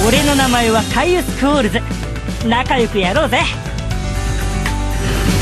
俺の名前はカイウス・クオールズ。仲良くやろうぜ。